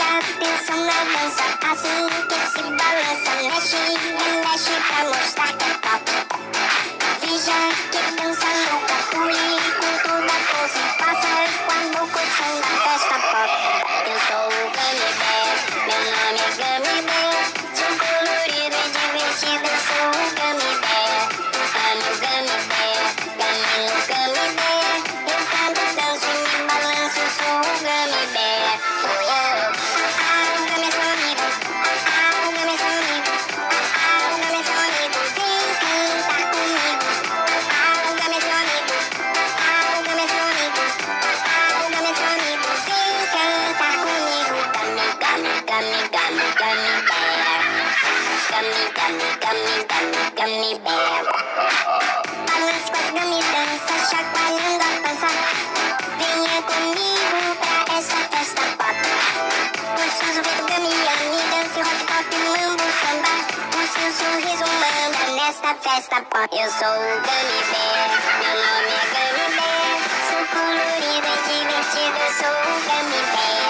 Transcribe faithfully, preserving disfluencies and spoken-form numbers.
atenção na dança, assim que se balança, mexe e mexe pra mostrar que é top. Veja que dança louca, pule com toda a força, passa com a boca o som da festa pop. Eu sou o Gummy Bear, meu nome é Gummy Bear, sou colorido e divertido, eu sou o Gummy Bear. Amo o Gummy Bear, caminho Gummy Bear, eu canto, danço e me balanço, eu sou o Gummy Bear. Oh yeah. Ah, o Gummy é seu amigo, ah, o Gummy é seu amigo, ah, o Gummy é seu amigo, vem cantar comigo. Ah, o Gummy é seu amigo, ah, o Gummy é seu amigo, ah, o Gummy é seu amigo, vem cantar comigo. Gummy, Gummy, Gummy, Gummy, Gummy Bear. Gummy, Gummy, Gummy, Gummy, Gummy Bear. Balance com as gummy danças, chacoalhando a pança. Venha comigo pra essa festa pop. Gostoso ver o Gummy Yummy, dance rock pop, mambo, samba. O seu sorriso manda nesta festa pop. Eu sou o Gummy Bear, meu nome é Gummy Bear. Sou colorido e divertido, eu sou o Gummy Bear.